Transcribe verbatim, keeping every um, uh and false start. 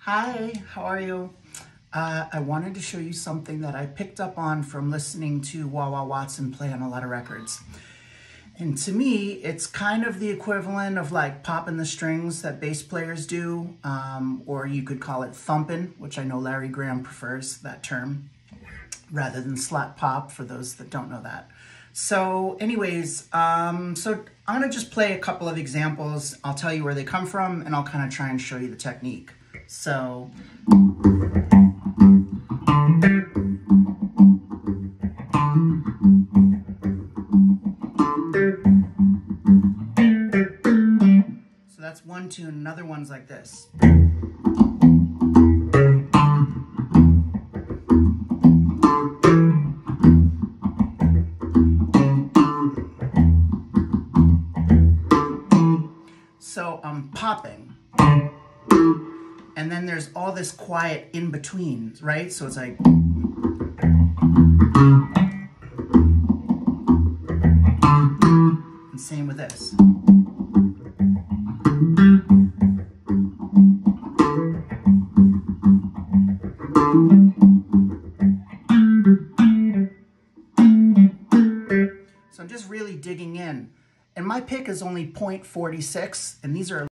Hi, how are you? Uh, I wanted to show you something that I picked up on from listening to Wah Wah Watson play on a lot of records. And to me, it's kind of the equivalent of like popping the strings that bass players do, um, or you could call it thumping, which I know Larry Graham prefers that term, rather than slap pop for those that don't know that. So anyways, um, so I'm gonna just play a couple of examples. I'll tell you where they come from and I'll kind of try and show you the technique. So, so that's one tune. Another one's like this. So I'm popping. And then there's all this quiet in between, right? So it's like, and same with this. So I'm just really digging in. And my pick is only point four six, and these are